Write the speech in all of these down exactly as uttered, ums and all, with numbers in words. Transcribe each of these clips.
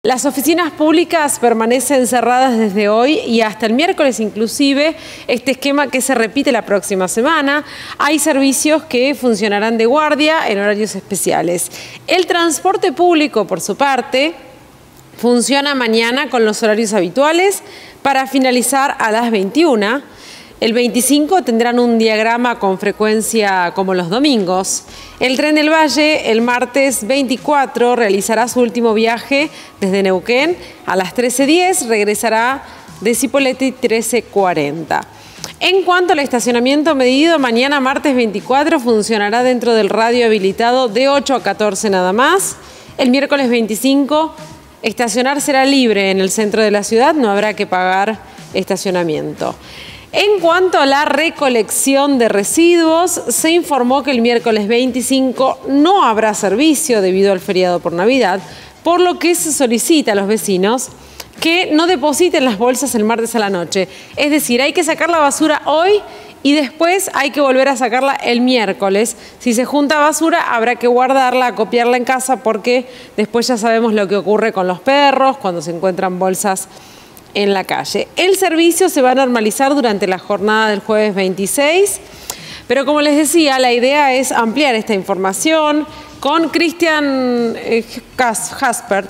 Las oficinas públicas permanecen cerradas desde hoy y hasta el miércoles inclusive, este esquema que se repite la próxima semana. Hay servicios que funcionarán de guardia en horarios especiales. El transporte público, por su parte, funciona mañana con los horarios habituales para finalizar a las veintiuna. El veinticinco tendrán un diagrama con frecuencia como los domingos. El Tren del Valle el martes veinticuatro realizará su último viaje desde Neuquén. A las trece diez regresará de Cipolletti trece cuarenta. En cuanto al estacionamiento medido, mañana martes veinticuatro funcionará dentro del radio habilitado de ocho a catorce nada más. El miércoles veinticinco estacionar será libre en el centro de la ciudad, no habrá que pagar estacionamiento. En cuanto a la recolección de residuos, se informó que el miércoles veinticinco no habrá servicio debido al feriado por Navidad, por lo que se solicita a los vecinos que no depositen las bolsas el martes a la noche. Es decir, hay que sacar la basura hoy y después hay que volver a sacarla el miércoles. Si se junta basura, habrá que guardarla, acopiarla en casa, porque después ya sabemos lo que ocurre con los perros cuando se encuentran bolsas en la calle. El servicio se va a normalizar durante la jornada del jueves veintiséis, pero como les decía, la idea es ampliar esta información con Cristian Haspert,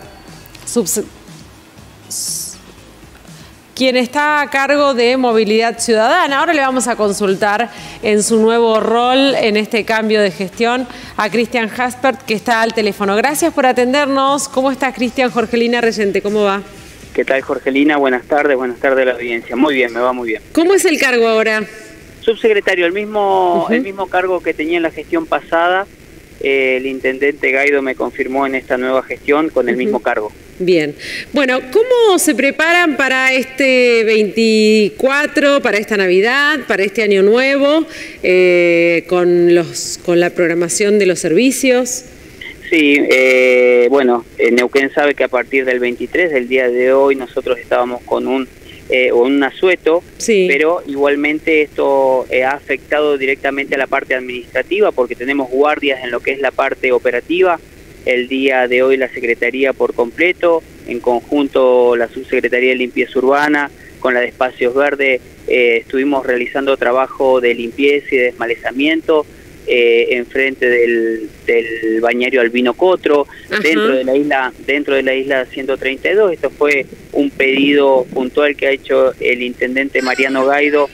quien está a cargo de Movilidad Ciudadana. Ahora le vamos a consultar en su nuevo rol, en este cambio de gestión, a Cristian Haspert, que está al teléfono. Gracias por atendernos. ¿Cómo estás, Cristian? Jorgelina Reyente, ¿cómo va? ¿Qué tal, Jorgelina? Buenas tardes, buenas tardes a la audiencia. Muy bien, me va muy bien. ¿Cómo es el cargo ahora? Subsecretario, el mismo, Uh-huh. el mismo cargo que tenía en la gestión pasada. Eh, el intendente Gaido me confirmó en esta nueva gestión con el uh-huh. mismo cargo. Bien. Bueno, ¿cómo se preparan para este veinticuatro, para esta Navidad, para este Año Nuevo, eh, con, los, con la programación de los servicios? Sí, eh, bueno, eh, Neuquén sabe que a partir del veintitrés, del día de hoy, nosotros estábamos con un, eh, un asueto, sí. Pero igualmente esto eh, ha afectado directamente a la parte administrativa, porque tenemos guardias en lo que es la parte operativa. El día de hoy la Secretaría por completo, en conjunto la Subsecretaría de Limpieza Urbana, con la de Espacios Verdes, eh, estuvimos realizando trabajo de limpieza y de desmalezamiento, Eh, enfrente del, del bañario Albino Cotro, Ajá. dentro de la isla dentro de la isla ciento treinta y dos. Esto fue un pedido puntual que ha hecho el intendente Mariano Gaido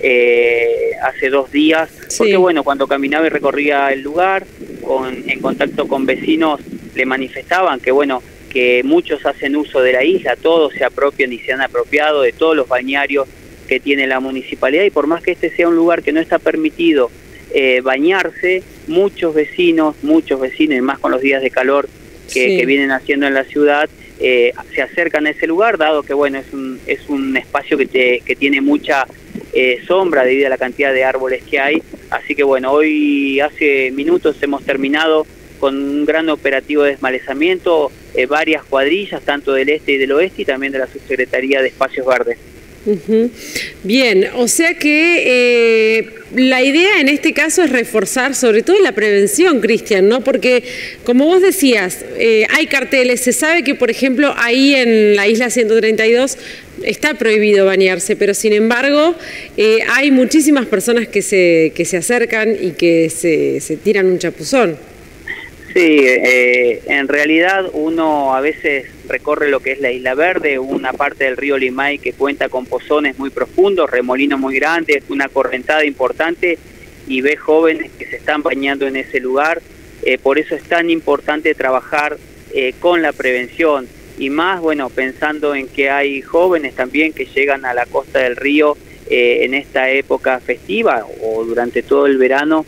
eh, hace dos días, sí. Porque bueno, cuando caminaba y recorría el lugar, con, en contacto con vecinos, le manifestaban que bueno, que muchos hacen uso de la isla, todos se apropian y se han apropiado de todos los bañarios que tiene la municipalidad, y por más que este sea un lugar que no está permitido Eh, bañarse, muchos vecinos, muchos vecinos, y más con los días de calor que, sí. que vienen haciendo en la ciudad, eh, se acercan a ese lugar, dado que bueno, es un, es un espacio que, te, que tiene mucha eh, sombra debido a la cantidad de árboles que hay. Así que bueno, hoy hace minutos hemos terminado con un gran operativo de desmalezamiento, eh, varias cuadrillas, tanto del este y del oeste, y también de la Subsecretaría de Espacios Verdes. Uh-huh. Bien, o sea que eh, la idea en este caso es reforzar sobre todo la prevención, Cristian, ¿no? Porque, como vos decías, eh, hay carteles, se sabe que, por ejemplo, ahí en la isla ciento treinta y dos está prohibido bañarse, pero sin embargo eh, hay muchísimas personas que se, que se acercan y que se, se tiran un chapuzón. Sí, eh, en realidad uno a veces recorre lo que es la Isla Verde, una parte del río Limay que cuenta con pozones muy profundos, remolinos muy grandes, una correntada importante, y ve jóvenes que se están bañando en ese lugar. Eh, por eso es tan importante trabajar eh, con la prevención, y más, bueno, pensando en que hay jóvenes también que llegan a la costa del río eh, en esta época festiva o durante todo el verano,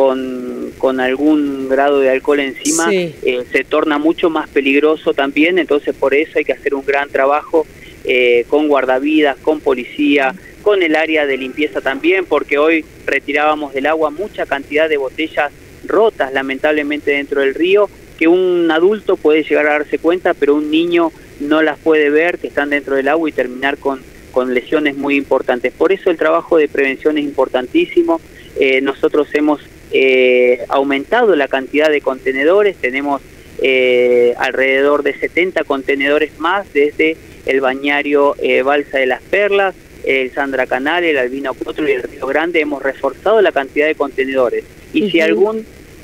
Con, con algún grado de alcohol encima, sí. eh, se torna mucho más peligroso también. Entonces por eso hay que hacer un gran trabajo eh, con guardavidas, con policía, con el área de limpieza también, porque hoy retirábamos del agua mucha cantidad de botellas rotas lamentablemente dentro del río, que un adulto puede llegar a darse cuenta, pero un niño no las puede ver, que están dentro del agua, y terminar con, con lesiones muy importantes. Por eso el trabajo de prevención es importantísimo. Eh, nosotros hemos eh, aumentado la cantidad de contenedores, tenemos eh, alrededor de setenta contenedores más desde el bañario eh, Balsa de las Perlas, el Sandra Canal, el Albino Potro y el Río Grande. Hemos reforzado la cantidad de contenedores. Y uh-huh. si algún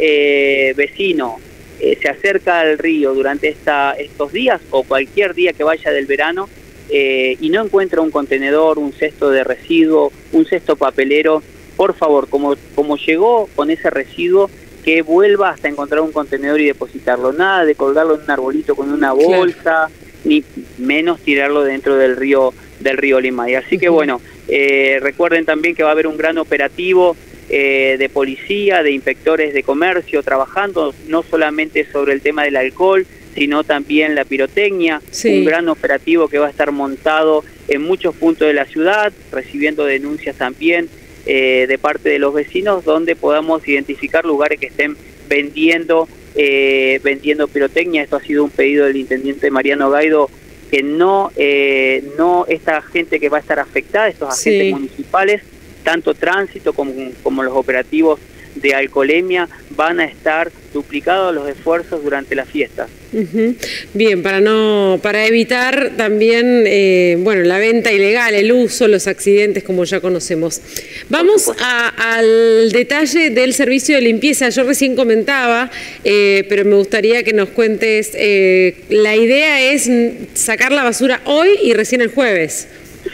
eh, vecino eh, se acerca al río durante esta, estos días o cualquier día que vaya del verano eh, y no encuentra un contenedor, un cesto de residuo, un cesto papelero, por favor, como, como llegó con ese residuo, que vuelva hasta encontrar un contenedor y depositarlo. Nada de colgarlo en un arbolito con una bolsa, claro. ni menos tirarlo dentro del río del río Limay. Así uh-huh. que bueno, eh, recuerden también que va a haber un gran operativo eh, de policía, de inspectores de comercio trabajando no solamente sobre el tema del alcohol, sino también la pirotecnia, sí. un gran operativo que va a estar montado en muchos puntos de la ciudad, recibiendo denuncias también eh, de parte de los vecinos, donde podamos identificar lugares que estén vendiendo eh, vendiendo pirotecnia. Esto ha sido un pedido del intendente Mariano Gaido, que no, eh, no esta gente que va a estar afectada, estos agentes sí. municipales, tanto tránsito como, como los operativos de alcoholemia, van a estar duplicados los esfuerzos durante las fiestas. Uh-huh. Bien, para no para evitar también eh, bueno, la venta ilegal, el uso, los accidentes, como ya conocemos. Vamos a, al detalle del servicio de limpieza. Yo recién comentaba, eh, pero me gustaría que nos cuentes, eh, la idea es sacar la basura hoy y recién el jueves.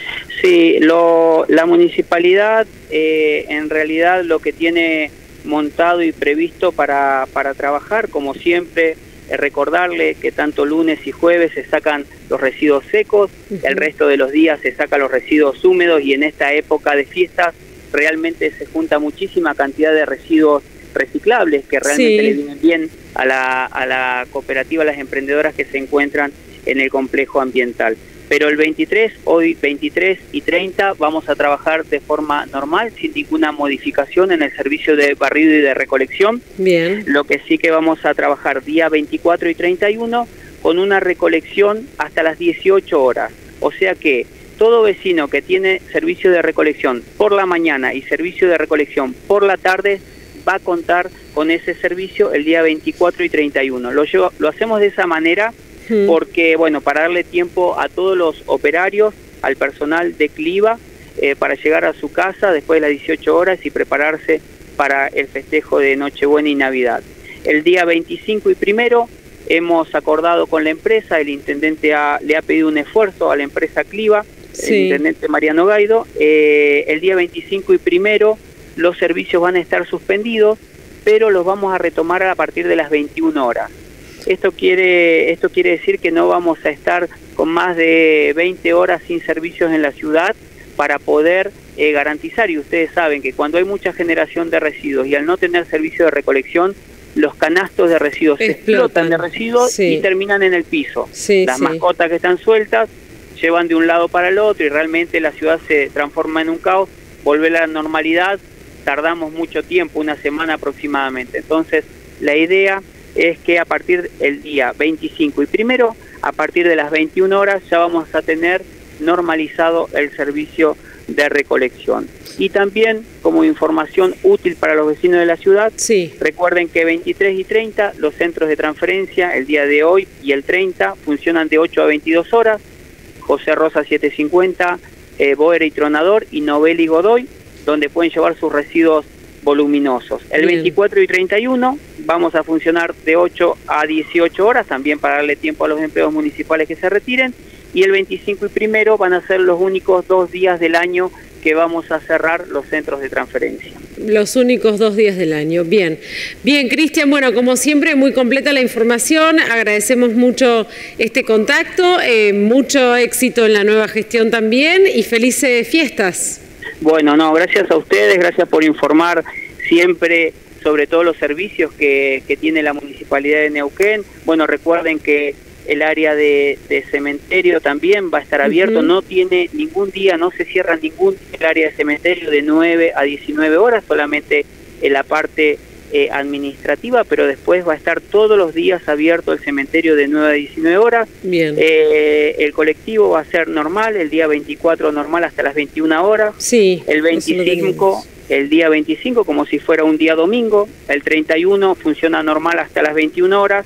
Sí, lo, la municipalidad eh, en realidad lo que tiene montado y previsto para, para trabajar, como siempre, eh, recordarle que tanto lunes y jueves se sacan los residuos secos, uh-huh. el resto de los días se sacan los residuos húmedos, y en esta época de fiestas realmente se junta muchísima cantidad de residuos reciclables que realmente sí. le vienen bien a la, a la cooperativa, a las emprendedoras que se encuentran en el complejo ambiental. Pero el veintitrés, hoy veintitrés y treinta, vamos a trabajar de forma normal, sin ninguna modificación en el servicio de barrido y de recolección. Bien. Lo que sí que vamos a trabajar día veinticuatro y treinta y uno con una recolección hasta las dieciocho horas. O sea que todo vecino que tiene servicio de recolección por la mañana y servicio de recolección por la tarde va a contar con ese servicio el día veinticuatro y treinta y uno. Lo, llevo, lo hacemos de esa manera porque, bueno, para darle tiempo a todos los operarios, al personal de Cliva, eh, para llegar a su casa después de las dieciocho horas y prepararse para el festejo de Nochebuena y Navidad. El día veinticinco y primero hemos acordado con la empresa, el intendente ha, le ha pedido un esfuerzo a la empresa Cliva, sí. el intendente Mariano Gaido. Eh, el día veinticinco y primero los servicios van a estar suspendidos, pero los vamos a retomar a partir de las veintiuna horas. Esto quiere, esto quiere decir que no vamos a estar con más de veinte horas sin servicios en la ciudad para poder eh, garantizar, y ustedes saben que cuando hay mucha generación de residuos y al no tener servicio de recolección, los canastos de residuos se explotan de residuos sí. y terminan en el piso. Sí, Las sí. mascotas que están sueltas llevan de un lado para el otro y realmente la ciudad se transforma en un caos. Volver a la normalidad, tardamos mucho tiempo, una semana aproximadamente. Entonces, la idea es que a partir del día veinticinco y primero, a partir de las veintiuna horas, ya vamos a tener normalizado el servicio de recolección. Y también, como información útil para los vecinos de la ciudad, sí. recuerden que veintitrés y treinta, los centros de transferencia, el día de hoy y el treinta, funcionan de ocho a veintidós horas, José Rosa setecientos cincuenta, eh, Boera y Tronador, y Novel y Godoy, donde pueden llevar sus residuos voluminosos. El Bien. veinticuatro y treinta y uno vamos a funcionar de ocho a dieciocho horas, también para darle tiempo a los empleados municipales que se retiren, y el veinticinco y primero van a ser los únicos dos días del año que vamos a cerrar los centros de transferencia. Los únicos dos días del año. Bien, bien, Cristian, bueno, como siempre, muy completa la información, agradecemos mucho este contacto, eh, mucho éxito en la nueva gestión también, y felices fiestas. Bueno, no, gracias a ustedes, gracias por informar siempre sobre todos los servicios que, que tiene la Municipalidad de Neuquén. Bueno, recuerden que el área de, de cementerio también va a estar abierto, uh-huh. no tiene ningún día, no se cierra ningún el área de cementerio de nueve a diecinueve horas, solamente en la parte eh, administrativa, pero después va a estar todos los días abierto el cementerio de nueve a diecinueve horas. Bien. Eh, el colectivo va a ser normal, el día veinticuatro normal hasta las veintiuna horas. Sí. El veinticinco, el día veinticinco como si fuera un día domingo. El treinta y uno funciona normal hasta las veintiuna horas.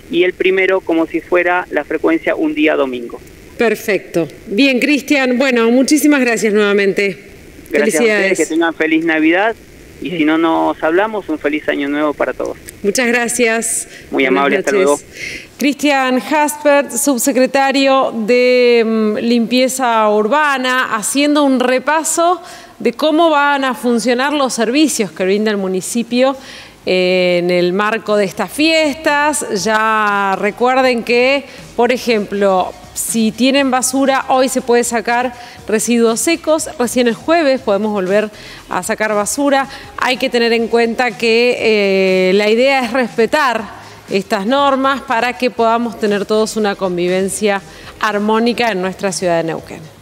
y el primero como si fuera la frecuencia un día domingo. Perfecto. Bien, Cristian, bueno, muchísimas gracias nuevamente. Gracias a ustedes, que tengan feliz Navidad y si no nos hablamos, un feliz año nuevo para todos. Muchas gracias. Muy amable, hasta luego. Cristian Jaspert, subsecretario de um, Limpieza Urbana, haciendo un repaso de cómo van a funcionar los servicios que brinda el municipio eh, en el marco de estas fiestas. Ya recuerden que, por ejemplo, si tienen basura, hoy se puede sacar residuos secos. Recién el jueves podemos volver a sacar basura. Hay que tener en cuenta que eh, la idea es respetar estas normas para que podamos tener todos una convivencia armónica en nuestra ciudad de Neuquén.